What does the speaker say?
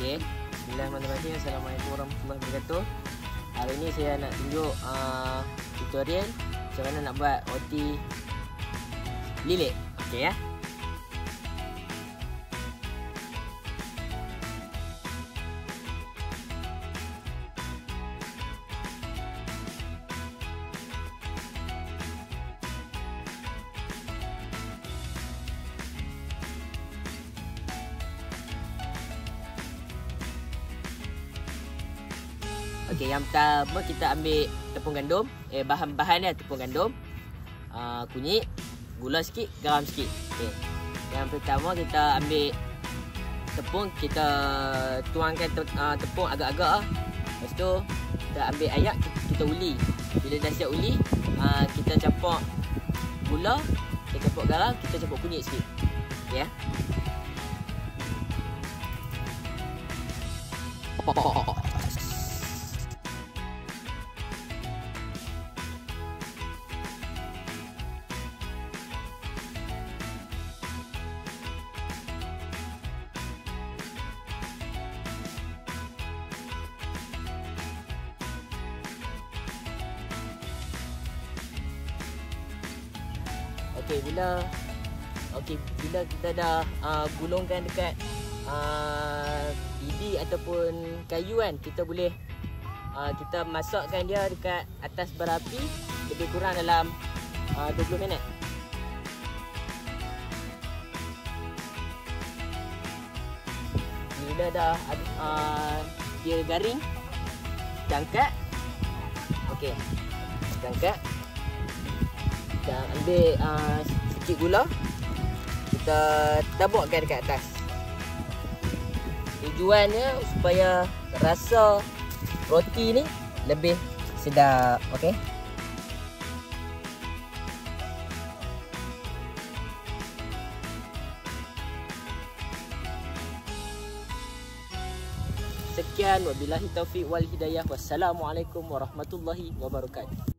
Okey. Bismillahirrahmanirrahim. Assalamualaikum warahmatullahi wabarakatuh. Hari ini saya nak tunjuk tutorial macam mana nak buat roti lilit. Okey ya. Okey, yang pertama kita ambil tepung gandum. Bahan-bahan dia tepung gandum, kunyit, gula sikit, garam sikit. Okey. Yang pertama kita ambil tepung, kita tuangkan tepung agak-agak. Lepas tu kita ambil air, kita uli. Bila dah siap uli, kita campur gula, kita campur garam, kita campur kunyit sikit. Okey ya. Bila kita dah gulungkan dekat lidi ataupun kayu kan, kita boleh kita masakkan dia dekat atas bara api lebih kurang dalam 20 minit. Bila dah dia garing, kita angkat. Okey, kita angkat. Kita ambil sikit gula, kita taburkan dekat atas. Tujuannya supaya rasa roti ni lebih sedap. Okey. Sekian, wabillahi taufiq wal hidayah. Wassalamualaikum warahmatullahi wabarakatuh.